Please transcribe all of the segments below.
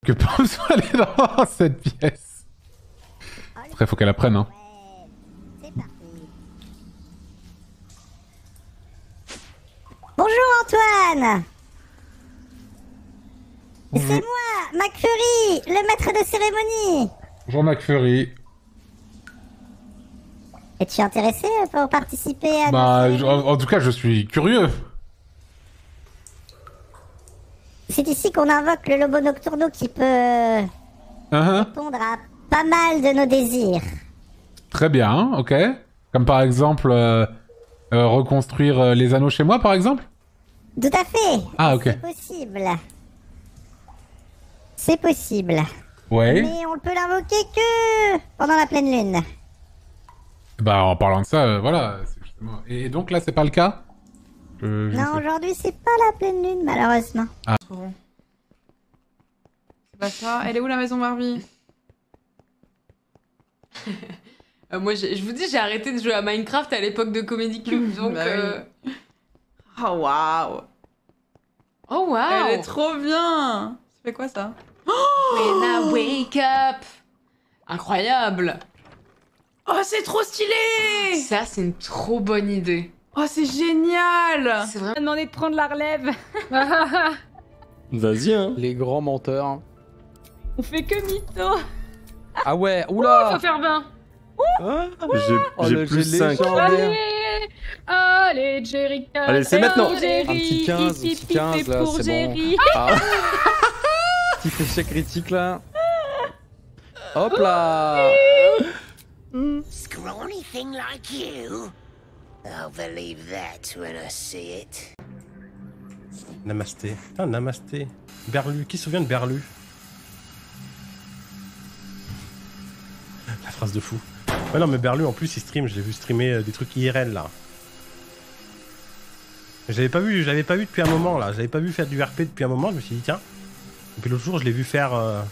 Que Pomme soit allée dans cette pièce. Après, faut qu'elle apprenne, hein. C'est parti. Bonjour Antoine. C'est moi, McFurry, le maître de cérémonie. Bonjour McFurry. Es-tu intéressé pour participer à Bah, notre cérémonie? en tout cas, je suis curieux. C'est ici qu'on invoque le Lobo Nocturno qui peut répondre à pas mal de nos désirs. Très bien, ok. Comme par exemple, reconstruire les anneaux chez moi, par exemple? Tout à fait. Ah, ok. C'est possible. C'est possible. Ouais. Mais on ne peut l'invoquer que pendant la pleine lune. Bah, en parlant de ça, voilà. C'est justement... Et donc là, c'est pas le cas? Je Non, sais. aujourd'hui, c'est pas la pleine lune, malheureusement. Trop bon. C'est pas ça. Elle est où la maison Barbie? Moi, je vous dis, j'ai arrêté de jouer à Minecraft à l'époque de Comedy Cube, donc... Bah oui. Oh waouh! Oh, wow! Elle est trop bien! Ça fait quoi ça? When I wake up! Incroyable! Oh, c'est trop stylé! Ça, c'est une trop bonne idée. Oh, c'est génial! C'est vraiment... On a demandé de prendre la relève. Vas-y, hein. Les grands menteurs. On fait que mytho. Ah ouais, Faut oula. faire 20. J'ai le plus jet 5. légendaire. Allez, Jerry. Allez, c'est maintenant. Pour Jerry. Un petit 15, Hippie, petit 15, hippie là, pour c'est bon. Jerry. Ah. Petit échec critique là. Hop là. Scrawny thing like you? I'll believe that when I see it. Namasté. Putain, namasté. Berlu. Qui se souvient de Berlu? La phrase de fou. Ouais, non, mais Berlu, en plus, il stream. Je l'ai vu streamer des trucs IRL, là. J'avais pas vu depuis un moment, là. J'avais pas vu faire du RP depuis un moment. Je me suis dit, tiens. Et puis l'autre jour, je l'ai vu faire...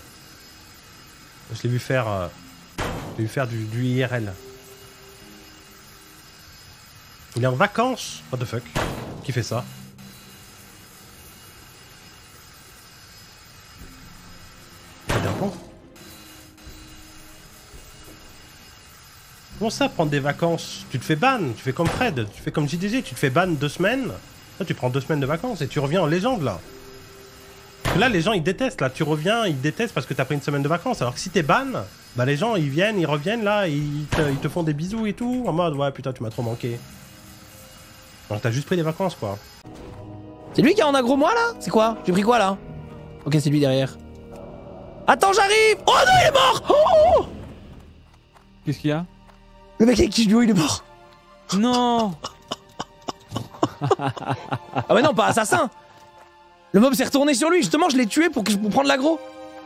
du IRL. Il est en vacances. What the fuck? Qui fait ça? Bon. Comment ça, prendre des vacances? Tu te fais ban, tu fais comme Fred, tu fais comme JDG, tu te fais ban 2 semaines. Là, tu prends 2 semaines de vacances et tu reviens en légende, là. Parce que là, les gens, ils détestent, là. Tu reviens, ils détestent parce que t'as pris une semaine de vacances. Alors que si t'es ban, bah les gens, ils viennent, ils reviennent, là, ils te font des bisous et tout. En mode, ouais, putain, tu m'as trop manqué. Donc t'as juste pris des vacances, quoi. C'est lui qui est en agro moi là? C'est quoi? J'ai pris quoi là? Ok, c'est lui derrière. Attends, j'arrive! Oh non, il est mort! Oh, Qu'est-ce qu'il y a? le mec avec qui je joue, il est mort! Non. Ah ouais, non, pas assassin! Le mob s'est retourné sur lui, justement, je l'ai tué pour prendre l'aggro!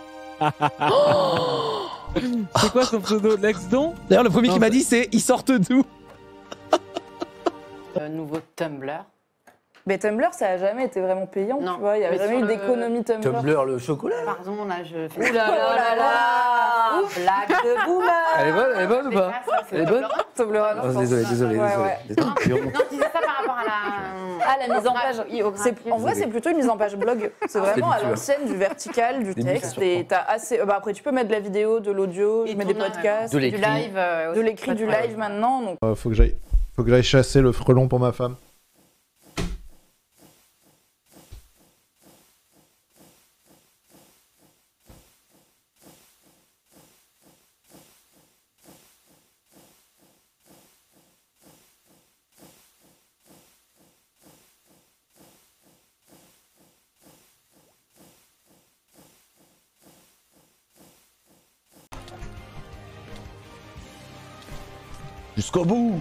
C'est quoi son pseudo? Lex-Don? D'ailleurs, le premier qui m'a dit, c'est ils sortent d'où? Nouveau Tumblr. Mais Tumblr, ça a jamais été vraiment payant, Non. tu vois. Il y a Mais jamais sur eu le- d'économie Tumblr. Tumblr, le chocolat. Pardon, là, je fais... Oh là là! Blague de boomer! Elle est bonne ou pas? Elle est bonne? Tumblr, non, Oh, je désolé, pense. désolé, Ouais, désolé. ouais. Non, tu disais ça par rapport à la... Ah, la mise en page. En vrai, c'est plutôt une mise en page blog. C'est vraiment à habituel. l'ancienne, du vertical, du Des texte. micros. Et t'as assez. Bah après, tu peux mettre de la vidéo, de l'audio, je mets des podcasts, De Du l'écrit. live. de l'écrit, du live maintenant. Donc, Faut que j'aille chasser le frelon pour ma femme. Jusqu'au bout.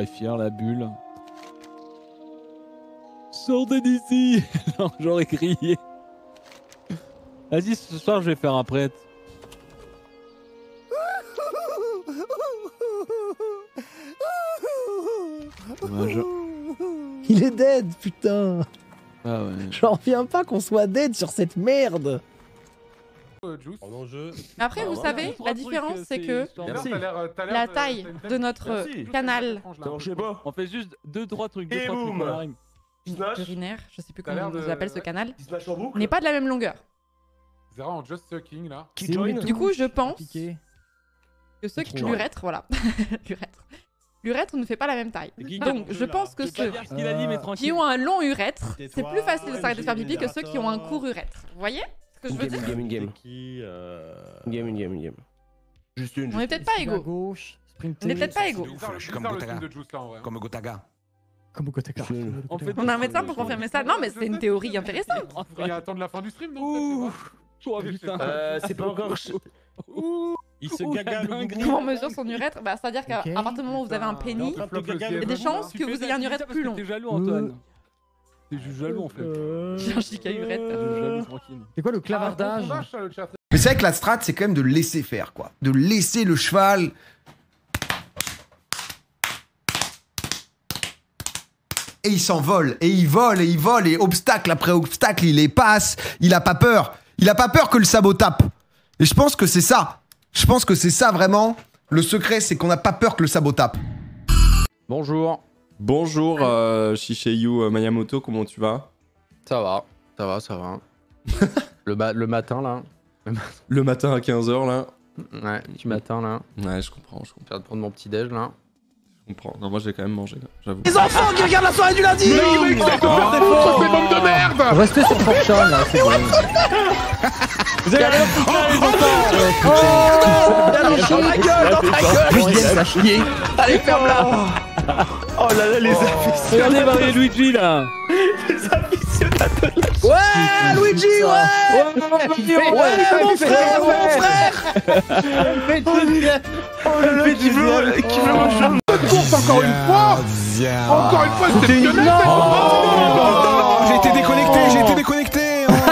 serais fier, la bulle. Sortez d'ici. Non, j'aurais crié. Vas-y, ce soir, je vais faire un prêtre. Il est dead, putain. Ah ouais. J'en reviens pas qu'on soit dead sur cette merde. Après, vous savez, la différence, c'est que la taille de notre canal On fait juste 2-3 trucs. Et boum. urinaire, je sais plus comment on vous appelle ce canal, n'est pas de la même longueur. Zera en just sucking là. Du coup, je pense que ceux qui... L'urètre, voilà. L'urètre ne fait pas la même taille. Donc, je pense que ceux qui ont un long urètre, c'est plus facile de s'arrêter de faire pipi que ceux qui ont un court urètre. Vous voyez ce que je veux dire? Une game. Juste une. On est peut-être pas égaux. On est peut-être pas égaux. Je suis comme Gotaga. Comme Gotaga. Comme Gotaga. On a un médecin pour confirmer ça. Non, mais c'est une théorie intéressante. Il y a attendre la fin du stream, non? Oh putain. C'est pas encore. Il se gaga le boubou. Comment on mesure son urètre? Bah, c'est-à-dire qu'à partir du moment où vous avez un pénis, il y a des chances que vous ayez un urètre plus long. T'es jaloux, Antoine. T'es juste jaloux en fait. J'ai un chica urètre. Jaloux, tranquille. C'est quoi le clavardage? Mais c'est vrai que la strat, c'est quand même de laisser faire, quoi. De laisser le cheval. Et il s'envole, et il vole, et obstacle après obstacle, il les passe. Il a pas peur. Il a pas peur que le sabot tape. Et je pense que c'est ça. Je pense que c'est ça vraiment. Le secret, c'est qu'on n'a pas peur que le sabot tape. Bonjour. Bonjour, Shiseiyu Mayamoto, comment tu vas? Ça va. le matin, là. Le matin à 15h, là. Ouais, du matin, là. Ouais, je comprends. Je viens de prendre mon petit déj, là. Je comprends. Non, moi, j'ai quand même mangé, là, j'avoue. Les enfants qui regardent la soirée du lundi! C'est bombe de merde! Restez sur Fortune, là, c'est bon. Vous allez aller dans les enfants! Dans ta gueule! Chier! Allez, ferme-la! Oh là là, les aficionados! Regardez Marie-Luigi, là! Les aficionados! Ouais, Luigi, ouais! Ouais, mon frère! Oh là là, qui veut manger un course encore une fois! Encore une fois, c'était violent! J'ai été déconnecté!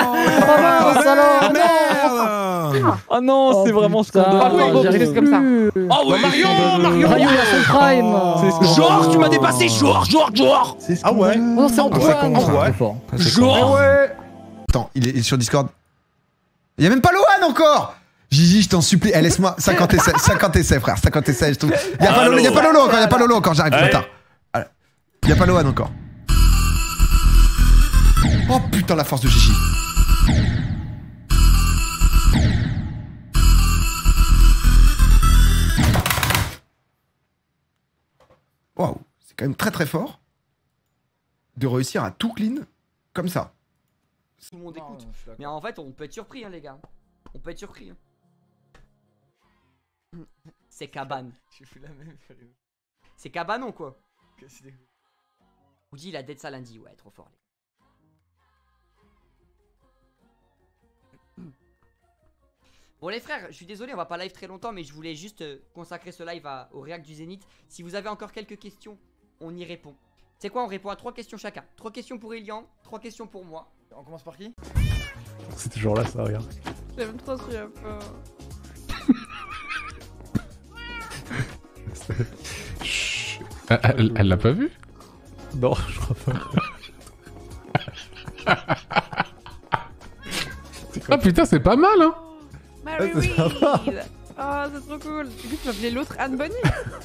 Oh non, c'est vraiment scandaleux! J'arrive comme ça. Oh ouais, Mario, il a son prime! Georges, tu m'as dépassé, Georges! Ah ouais? Oh, c'est Antoine! Georges! Attends, il est sur Discord. Il y a même pas Lohan encore! Gigi, je t'en supplie, laisse-moi 50 essais, frère, 50 essais, je trouve. Il y a pas Lolo encore, j'arrive plus tard. Il y a pas Lohan encore. Oh putain, la force de Gigi. Waouh, c'est quand même très très fort de réussir à tout clean comme ça. Tout le monde écoute. Mais en fait, on peut être surpris, hein, les gars. On peut être surpris. Hein. C'est cabane. J'ai fait la même. C'est cabanon, quoi. Vous dit il a dead ça lundi. Ouais, trop fort. Bon les frères, je suis désolé, on va pas live très longtemps, mais je voulais juste consacrer ce live au React du Zénith. Si vous avez encore quelques questions, on y répond. C'est quoi, on répond à 3 questions chacun. 3 questions pour Ilian, 3 questions pour moi. On commence par qui? C'est toujours là, ça, regarde. J'aime trop ce jeu. Elle l'a pas vu? Non, je crois pas. Ah putain, c'est pas mal, hein? Mary Reed. Oh, c'est trop cool. Du coup, tu m'appelais l'autre Anne Bonny.